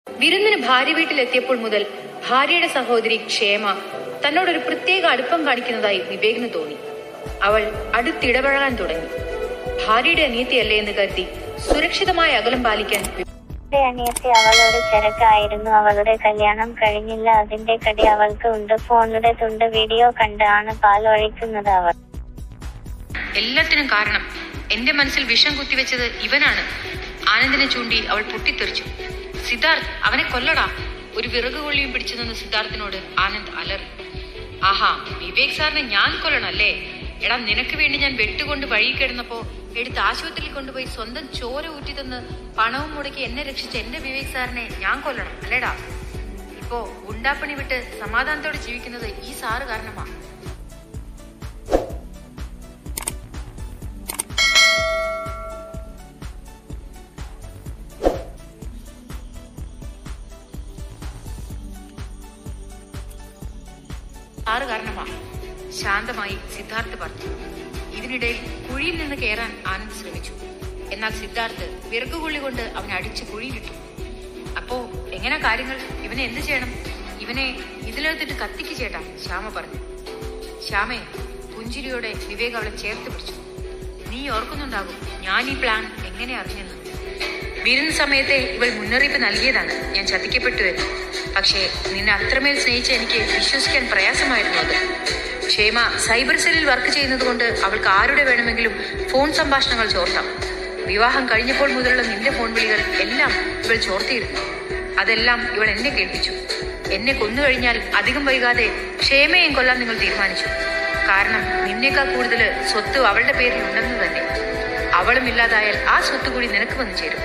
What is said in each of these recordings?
വിരുന്നിന് ഭാര്യ വീട്ടിലെത്തിയപ്പോൾ മുതൽ ഭാര്യയുടെ സഹോദരി ക്ഷേമ തന്നോടൊരു പ്രത്യേക അടുപ്പം കാണിക്കുന്നതായി വിവേകിന് തോന്നി. അവൾ അടുത്തിടപഴകാൻ തുടങ്ങി. ഭാര്യയുടെ അനിയത്തിയല്ലേ എന്ന് കരുതി സുരക്ഷിതമായ അകലം പാലിക്കാൻ അനിയത്തി അവളോട് ചരക്കായിരുന്നു. അവളുടെ കല്യാണം കഴിഞ്ഞില്ല, അതിന്റെ കടി അവൾക്ക് ഉണ്ട്. ഫോണിലെ തുണ്ട് വീഡിയോ കണ്ട് ആണ് പാൽ ഒഴിക്കുന്നത് അവൾ. എല്ലാത്തിനും കാരണം എന്റെ മനസ്സിൽ വിഷം കുത്തിവെച്ചത് ഇവനാണ്. ആനന്ദിനെ ചൂണ്ടി അവൾ പൊട്ടിത്തെറിച്ചു. സിദ്ധാർത്ഥ്, അവനെ കൊല്ലടാ. ഒരു വിറക് കൊള്ളിയും പിടിച്ചു നിന്ന് സിദ്ധാർത്ഥിനോട് ആനന്ദ് അലറി. ആഹാ, വിവേക് സാറിനെ ഞാൻ കൊല്ലണം അല്ലേ? എടാ, നിനക്ക് വേണ്ടി ഞാൻ വെട്ടുകൊണ്ട് വഴി കിടന്നപ്പോ എടുത്ത് ആശുപത്രിയിൽ കൊണ്ടുപോയി സ്വന്തം ചോര ഊറ്റി തന്ന് പണവും മുടക്കി എന്നെ രക്ഷിച്ച എന്റെ വിവേക് സാറിനെ ഞാൻ കൊല്ലണം അല്ലേടാ? ഇപ്പോ ഗുണ്ടാപ്പണി വിട്ട് സമാധാനത്തോടെ ജീവിക്കുന്നത് ഈ സാറ് കാരണമാ. ശാന്തമായി സിദ്ധാർത്ഥ് പറഞ്ഞു. ഇതിനിടയിൽ കുഴിയിൽ നിന്ന് കയറാൻ ആനന്ദ് ശ്രമിച്ചു. എന്നാൽ സിദ്ധാർത്ഥ് വിറകുകൊള്ളി കൊണ്ട് അവനെ അടിച്ച് കുഴിയിലിട്ടു. അപ്പോ എങ്ങനെ കാര്യങ്ങൾ? ഇവനെ എന്ത് ചെയ്യണം? ഇവനെ ഇതിലെടുത്തിട്ട് കത്തിക്ക് ചേട്ടാ, ശ്യാമ പറഞ്ഞു. ശ്യാമേ, പുഞ്ചിരിയോടെ വിവേക് അവളെ ചേർത്ത് പിടിച്ചു. നീ ഓർക്കുന്നുണ്ടാകും ഞാൻ ഈ പ്ലാൻ എങ്ങനെ അറിഞ്ഞെന്ന്. വിരുന്ന് സമയത്തെ ഇവൾ മുന്നറിയിപ്പ് നൽകിയതാണ്. ഞാൻ ചതിക്കപ്പെട്ടു എന്ന്. പക്ഷേ നിന്നെ അത്രമേൽ സ്നേഹിച്ച എനിക്ക് വിശ്വസിക്കാൻ പ്രയാസമായിരുന്നു അത്. ക്ഷേമ സൈബർ സെല്ലിൽ വർക്ക് ചെയ്യുന്നത് കൊണ്ട് അവൾക്ക് ആരുടെ വേണമെങ്കിലും ഫോൺ സംഭാഷണങ്ങൾ ചോർത്താം. വിവാഹം കഴിഞ്ഞപ്പോൾ മുതലുള്ള നിന്റെ ഫോൺ വിളികൾ എല്ലാം ഇവൾ ചോർത്തിയിരുന്നു. അതെല്ലാം ഇവൾ എന്നെ കേൾപ്പിച്ചു. എന്നെ കൊന്നുകഴിഞ്ഞാൽ അധികം വൈകാതെ ക്ഷേമയെയും കൊല്ലാൻ നിങ്ങൾ തീരുമാനിച്ചു. കാരണം നിന്നേക്കാൾ കൂടുതൽ സ്വത്ത് അവളുടെ പേരിൽ ഉണ്ടെന്ന് തന്നെ. അവളും ഇല്ലാതായാൽ ആ സ്വത്ത് കൂടി നിനക്ക് വന്നു ചേരും.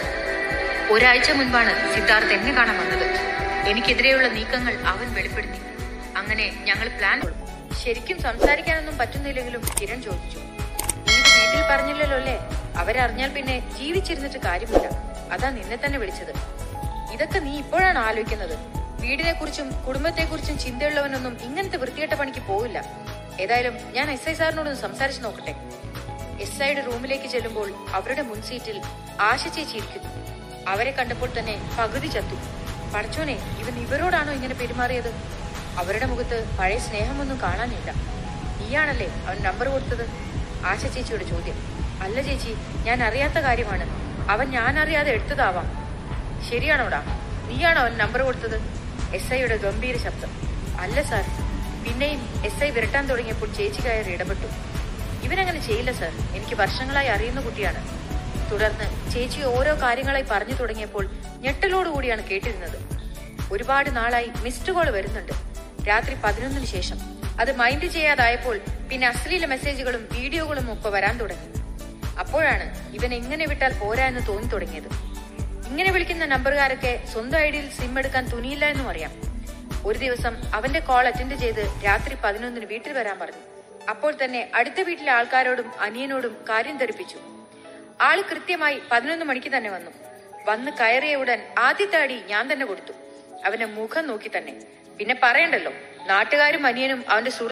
ഒരാഴ്ച മുൻപാണ് സിദ്ധാർത്ഥ് എന്നെ കാണാൻ വന്നത്. എനിക്കെതിരെയുള്ള നീക്കങ്ങൾ അവൻ വെളിപ്പെടുത്തി. അങ്ങനെ ഞങ്ങൾ പ്ലാൻ കൊടുത്തു. ശരിക്കും സംസാരിക്കാനൊന്നും പറ്റുന്നില്ലെങ്കിലും കിരൺ ചോദിച്ചു, നീ ഇത് വീട്ടിൽ പറഞ്ഞില്ലല്ലോ അല്ലേ? അവരറിഞ്ഞാൽ പിന്നെ ജീവിച്ചിരുന്നിട്ട് കാര്യമില്ല. അതാ നിന്നെ തന്നെ വിളിച്ചത്. ഇതൊക്കെ നീ ഇപ്പോഴാണ് ആലോചിക്കുന്നത്. വീടിനെ കുറിച്ചും കുടുംബത്തെക്കുറിച്ചും ചിന്തയുള്ളവനൊന്നും ഇങ്ങനത്തെ വൃത്തികെട്ട പണിക്ക് പോവില്ല. ഏതായാലും ഞാൻ SI സാറിനോടൊന്ന് സംസാരിച്ചു നോക്കട്ടെ. SIയുടെ റൂമിലേക്ക് ചെല്ലുമ്പോൾ അവരുടെ മുൻസീറ്റിൽ ആശ ചേച്ചി ഇരിക്കുന്നു. അവരെ കണ്ടപ്പോൾ തന്നെ പകുതി ചത്തു. പടച്ചോനെ, ഇവൻ ഇവരോടാണോ ഇങ്ങനെ പെരുമാറിയത്? അവരുടെ മുഖത്ത് പഴയ സ്നേഹമൊന്നും കാണാനില്ല. നീയാണല്ലേ അവൻ നമ്പർ കൊടുത്തത്? ആശ ചേച്ചിയുടെ ചോദ്യം. അല്ല ചേച്ചി, ഞാൻ അറിയാത്ത കാര്യമാണ്. അവൻ ഞാൻ അറിയാതെ എടുത്തതാവാം. ശരിയാണോടാ? നീയാണോ അവൻ നമ്പർ കൊടുത്തത്? SIയുടെ ഗംഭീര ശബ്ദം. അല്ല സാർ. പിന്നെയും SI വിരട്ടാൻ തുടങ്ങിയപ്പോൾ ചേച്ചി കയറി ഇടപെട്ടു. ഇവനങ്ങനെ ചെയ്യില്ല സാർ, എനിക്ക് വർഷങ്ങളായി അറിയുന്ന കുട്ടിയാണ്. തുടർന്ന് ചേച്ചി ഓരോ കാര്യങ്ങളായി പറഞ്ഞു തുടങ്ങിയപ്പോൾ ഞെട്ടലോടുകൂടിയാണ് കേട്ടിരുന്നത്. ഒരുപാട് നാളായി മിസ്ഡ് കോൾ വരുന്നുണ്ട്. രാത്രി 11-ന് ശേഷം. അത് മൈൻഡ് ചെയ്യാതായപ്പോൾ പിന്നെ അശ്ലീല മെസ്സേജുകളും വീഡിയോകളും ഒക്കെ വരാൻ തുടങ്ങി. അപ്പോഴാണ് ഇവൻ എങ്ങനെ വിട്ടാൽ പോരാ എന്ന് തോന്നി തുടങ്ങിയത്. ഇങ്ങനെ വിളിക്കുന്ന നമ്പറുകാരൊക്കെ സ്വന്തം ഐഡിയിൽ സിം എടുക്കാൻ തുനിയില്ല എന്നും അറിയാം. ഒരു ദിവസം അവന്റെ കോൾ അറ്റൻഡ് ചെയ്ത് രാത്രി 11-ന് വീട്ടിൽ വരാൻ പറഞ്ഞു. അപ്പോൾ തന്നെ അടുത്ത വീട്ടിലെ ആൾക്കാരോടും അനിയനോടും കാര്യം ധരിപ്പിച്ചു. ആള് കൃത്യമായി 11 മണിക്ക് തന്നെ വന്നു. വന്ന് കയറിയ ഉടൻ ആദ്യത്തെ അടി ഞാൻ തന്നെ കൊടുത്തു. അവന്റെ മുഖം നോക്കി തന്നെ. പിന്നെ പറയണ്ടല്ലോ, നാട്ടുകാരും അനിയനും അവന്റെ